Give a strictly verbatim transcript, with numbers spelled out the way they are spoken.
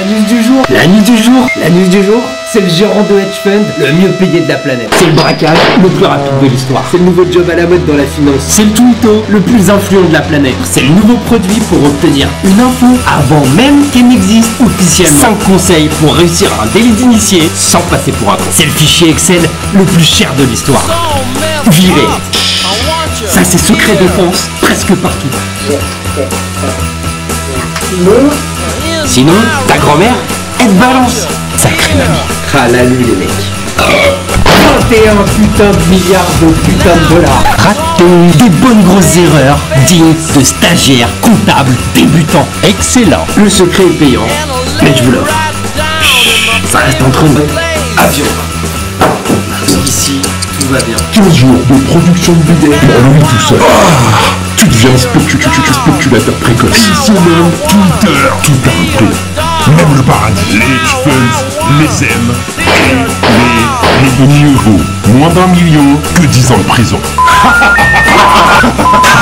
news du jour. La news du jour. La news du jour, c'est le gérant de hedge fund le mieux payé de la planète. C'est le braquage le plus rapide de l'histoire. C'est le nouveau job à la mode dans la finance. C'est le twitto le plus influent de la planète. C'est le nouveau produit pour obtenir une info avant même qu'elle n'existe officiellement. cinq conseils pour réussir un délit d'initié sans passer pour un con. C'est le fichier Excel le plus cher de l'histoire. Viré. Ça c'est secret défense presque partout. Sinon, ta grand-mère, elle te balance. Sacré mamie. Ah la lui les mecs. vingt et un putain de milliards de putain de dollars. Raté. Des bonnes grosses erreurs dignes de stagiaires, comptables, débutants. Excellent. Le secret est payant, mais je vous l'offre. Ça reste entre nous. Avion. Ici, tout va bien. quinze jours de production de bidet pour lui tout seul. Ah, tu deviens spécu- tu- tu- tu- spéculateur précoce. Une semaine, Twitter, tout a un prix. Même le paradis. Les hedge funds, les aiment. Les, les mieux vaut moins d'un million que dix ans de prison.